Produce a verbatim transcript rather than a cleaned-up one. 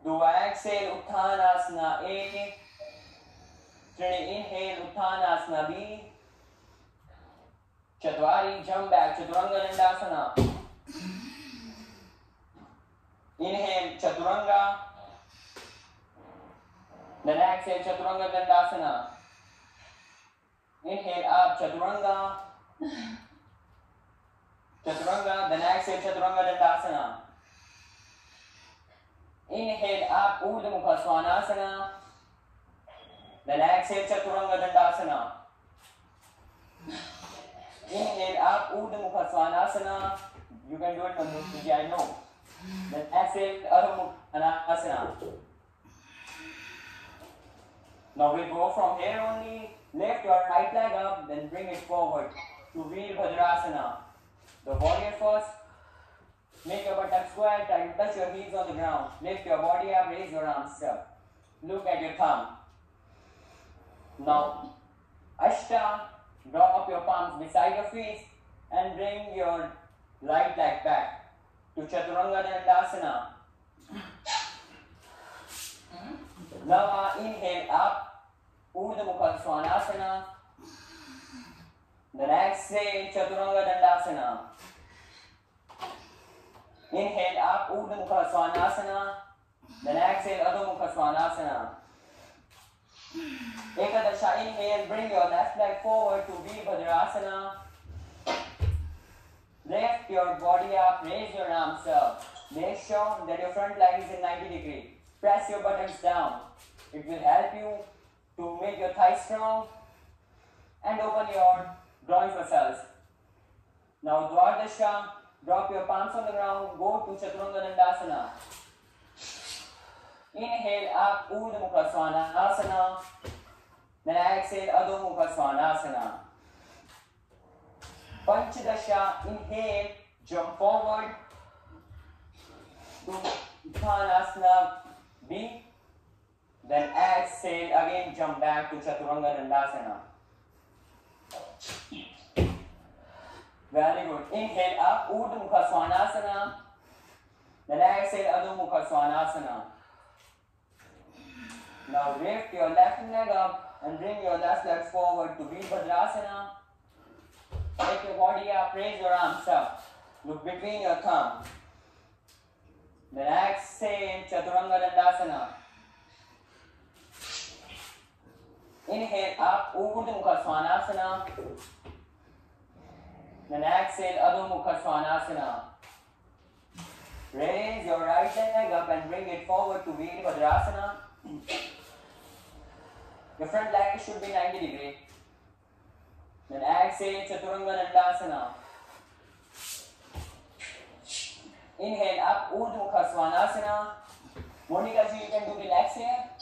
Do exhale, Uttanasana A. Trini, inhale, Uttanasana B. Chatwari, jump back, Chaturanga Dandasana. Inhale, Chaturanga. Then exhale, Chaturanga Dandasana. Inhale up, Chaturanga. Chaturanga, then exhale, Chaturanga Dandasana. Inhale up, Urdhva Mukha Svanasana. Then exhale, Chaturanga Dandasana. Inhale up, Urdhva Mukha Svanasana. You can do it on Mukha, I know. Then exhale, Adho Mukha Asana. Now we go from here only. Lift your right leg up, then bring it forward to Veerbhadrasana. The warrior first. Make your buttock square, try to touch your heels on the ground. Lift your body up, raise your arms up. Look at your thumb. Now, Ashta, drop your palms beside your feet and bring your right leg back to Chaturanga Dandasana. Now, inhale up. Urdhva Mukha Svanasana. Then exhale, Chaturanga Dandasana. Inhale up, Urdhva Mukha Svanasana. Then exhale, Adho Mukha Svanasana. Ekadasha, inhale, bring your left leg forward to Veerbhadrasana. Lift your body up, raise your arms up. Make sure that your front leg is in ninety degree. Press your buttocks down. It will help you to make your thighs strong and open your groin muscles. Now Dvardasha, drop your palms on the ground, go to Chaturanga Dandasana. Inhale up, Urdhva Mukha Svanasana. Then exhale, Adho Mukha Svanasana. Panchadasha, inhale, jump forward to Uttanasana B. Then exhale, again jump back to Chaturanga Dandasana. Very good. Inhale up, Urdhva Mukha Svanasana. Then exhale, Adho Mukha Svanasana. Now lift your left leg up and bring your left leg forward to Veerbhadrasana. Take your body up, raise your arms up. Look between your thumb. Then exhale, Chaturanga Dandasana. Inhale up, Urdhva Mukha Svanasana. Then exhale, Adho Mukha Svanasana. Raise your right leg up and bring it forward to Veerbhadrasana. Your front leg should be ninety degree. Then exhale, Chaturanga Dandasana. Inhale up, Urdhva Mukha Svanasana. Monika ji, you can do the legs here.